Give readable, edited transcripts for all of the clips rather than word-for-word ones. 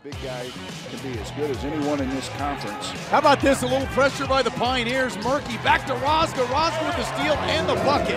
big guy can be as good as anyone in this conference. How about this? A little pressure by the Pioneers. Murky back to Rosga. Rosga with the steal and the bucket.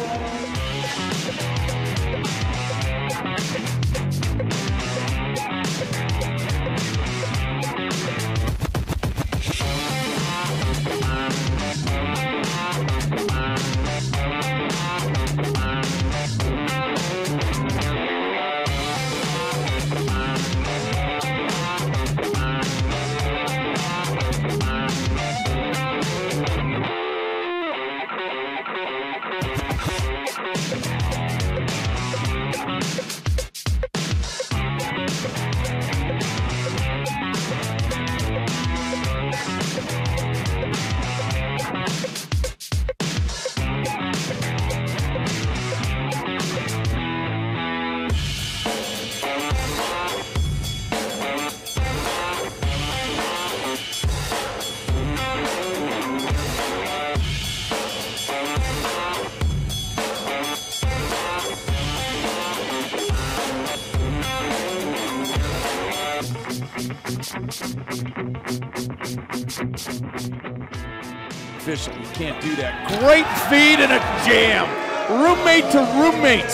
Official, you can't do that. Great feed and a jam. Roommate to roommate.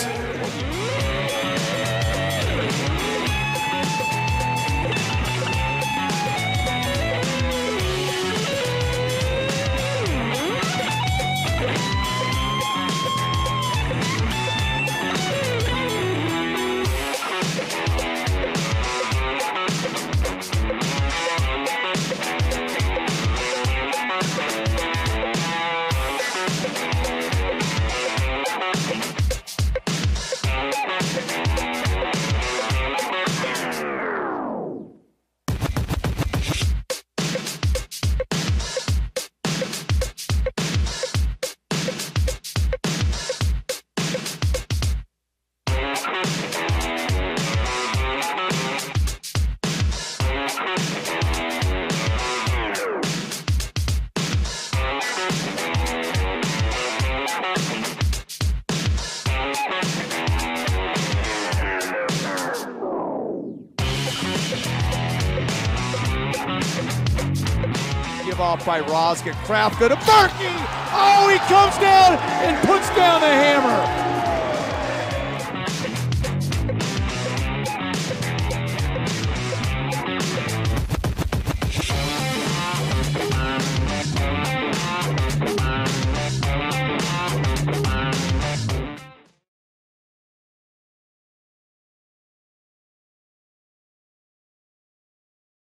Give off by Rosga. Kraft go to Murky. Oh, he comes down and puts down the hammer.